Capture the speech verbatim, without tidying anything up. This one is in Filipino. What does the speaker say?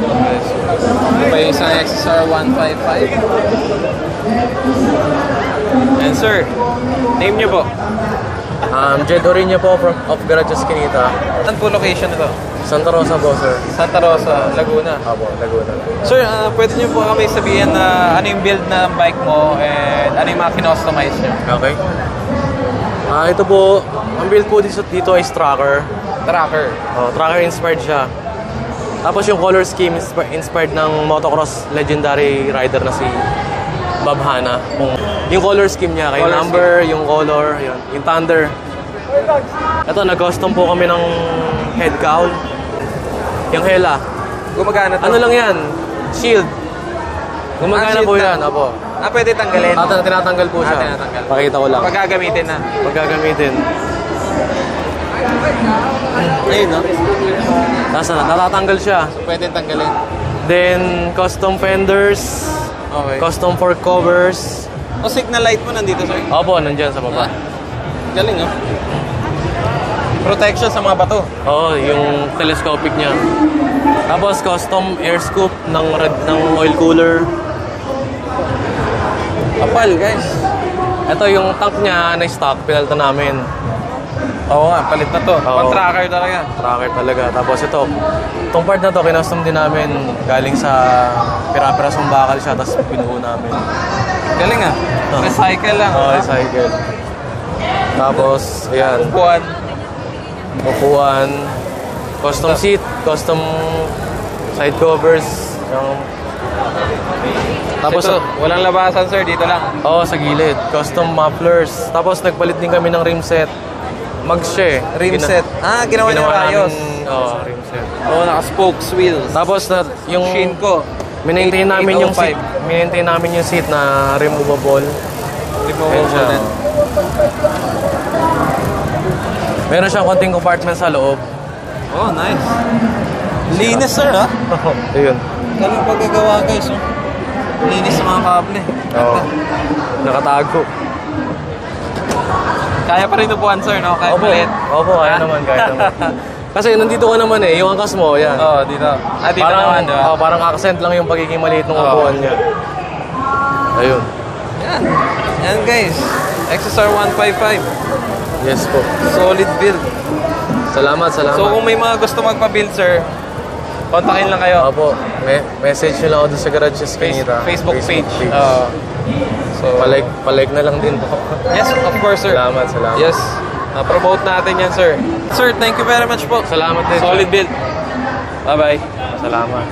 Okay, so, may isang X S R one fifty-five. And sir, name nyo po? Um, Jed Orinio po from of Garage Esquinita. Saan po location ito? Santa Rosa po, sir. Santa Rosa, Laguna. Apo, Laguna. Sir, uh, pwede nyo po kami sabihin na ano yung build ng bike mo and ano yung mga kinostomize nyo? Okay. Ah, ito po, ang build po dito, dito is tracker. Tracker. Oh, tracker inspired siya. Tapos yung color scheme insp- inspired ng motocross legendary rider na si Bob Hanna. Yung color scheme niya, kay Color number, scheme. Yung color, yun, yung thunder. Ito, nag-custom po kami ng head cowl. Yung hela. Gumagana to? Ano lang yan? Shield. Gumagana Ah, po shield yan, na. apo. Ah, pwede tanggalin? Ah, tinatanggal po siya. Ah, tinatanggal. Pakita ko lang. Pag gagamitin na. Pag gagamitin. Ayun, no? Nasa na, natatanggal siya. So, pwede tanggalin. Then, custom fenders. Okay. Custom fork covers. O, signal light mo nandito, sir? Opo, nandyan sa baba. Ah, galing, no? Protection sa mga bato. Oo, yung telescopic niya. Tapos, custom air scoop ng, red, ng oil cooler. Kapal, guys. Ito yung tank niya na stock, pinalta namin. Oo nga, palit na to. Oo. Pang-tracker talaga. Tracker talaga. Tapos ito, itong part na to, kinustom din namin galing sa pira-pirasong bakal siya, tapos pinuho namin. Galing ah. Oh. Recycle lang. Oo, ah. recycle. Tapos, ayan, Upuan. upuan, custom seat, custom side covers. Yung... Tapos, Ito, walang labasan, sir. Dito lang. oo, sa gilid. Custom mufflers. Tapos, nagpalit din kami ng rim set. Mags siya eh. Rim Gina- set. Ah, ginawa niya rayos. namin- Oo, rim set. Oo, naka-spokes wheels. Tapos, na, yung... Shinko. Minmaintain namin yung seat. eight oh five. Minmaintain namin yung seat na removable. Ayan Removable siya. din. Meron siyang konting compartment sa loob. Oh, nice. Linis, sir, ha? Ayun. Galing paggagawa, guys. Oh. Linis sa mga kable. Oo. Nakatago. Kaya pa rin upuan, sir, no? Kaya Opo. maliit. Opo, kaya naman, kaya naman. Kasi nandito ka naman eh, yung angkas mo, yan. Oo, oh, dito. Ah, dito parang, naman, di ba? oh, parang accent lang yung pagiging maliit ng Oo. upuan niya. Ayun. Yan. Yan, guys. X S R one fifty-five. Yes po. Solid build. Salamat, salamat. So, kung may mga gusto magpa-build, sir, kontakin lang kayo. Opo, me message nyo lang ako doon sa Garage Face Esquinita. Facebook, page. Oo. so, palike, palike na lang din po. yes, of course, sir. Salamat, salamat. Yes. Na-promote natin yan, sir. Sir, thank you very much po. Salamat din. Solid build. Bye-bye. Salamat.